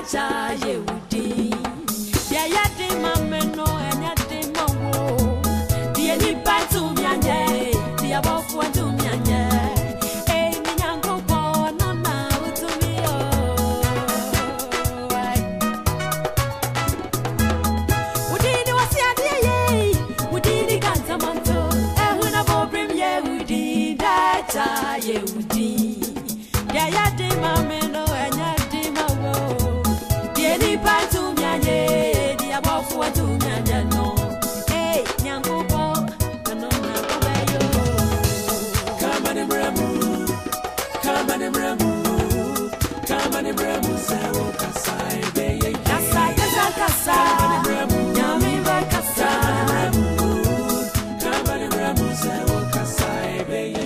dacha Yehudi. Yeah, yeah, de mameno and ya de mawo. The any batu mianye, the above one to mianye. Eh, minyango bona na utumi oh. Udini wasiadia ye, udini kanza manto. Ehuna bobrim Yehudi, dacha Yehudi. Yeah, yeah, de mameno and ya de mawo. The any batu mianye, the above one to mianye no. Eh, nyango bona no na kubayo. Come on, Ibramu. Come on, Ibramu. Come on, Ibramu. Sawo kasai be. Kasa kasa kasa. Nyami be kasa. Come on, Ibramu. Sawo kasai be.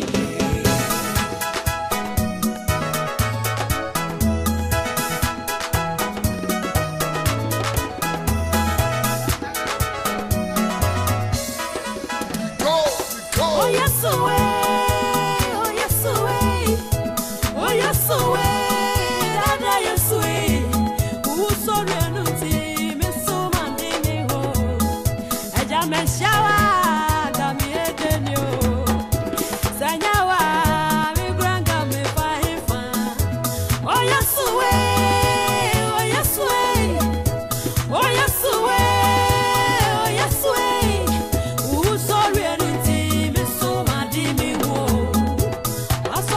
Oh yes away, oh yes away, oh yes away, dada yes away. Who so renuti me so mande me ho. Eja me shawa da mi edenio. Sanyawa mi granga me fa hefa. Oh yes away, oh yes away, oh yes away, oh yes away. Who so renuti me so mande me ho.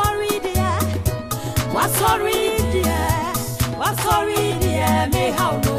What's sorry dear, me how no.